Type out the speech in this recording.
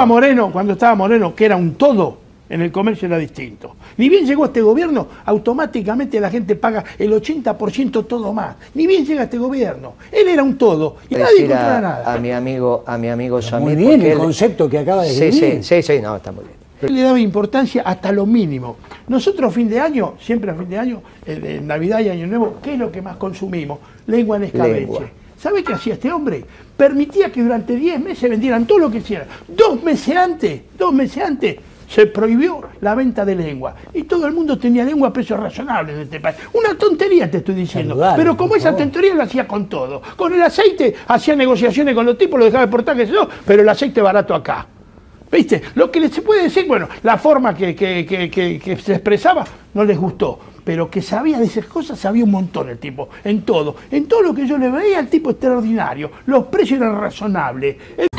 estaba Moreno, que era un todo, en el comercio era distinto. Ni bien llegó este gobierno, automáticamente la gente paga el 80% todo más. Ni bien llega este gobierno. Él era un todo y nadie controla nada. A mi amigo Samir. Muy bien el concepto que acaba de decir. Sí, no, está muy bien. Él le daba importancia hasta lo mínimo. Nosotros a fin de año, siempre a fin de año, en Navidad y Año Nuevo, ¿qué es lo que más consumimos? Lengua en escabeche. ¿Sabe qué hacía este hombre? Permitía que durante 10 meses vendieran todo lo que hicieran. 2 meses antes, se prohibió la venta de lengua. Y todo el mundo tenía lengua a precios razonables en este país. Una tontería te estoy diciendo. Pero como esa tontería lo hacía con todo. Con el aceite hacía negociaciones con los tipos, lo dejaba exportar, que yo, pero el aceite barato acá. ¿Viste? Lo que se puede decir, bueno, la forma que se expresaba no les gustó. Pero que sabía de esas cosas, sabía un montón el tipo, en todo. En todo lo que yo le veía, el tipo extraordinario. Los precios eran razonables.